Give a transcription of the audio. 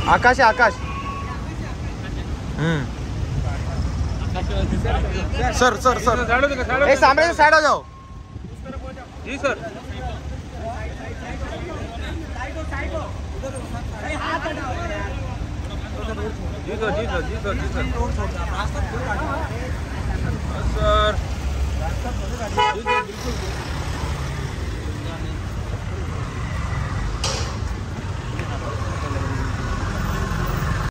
आकाश है आकाश। Sir sir sir सामने से साइड हो जाओ। जी सर। जी सर जी सर जी सर जी सर सर जी सर बिल्कुल।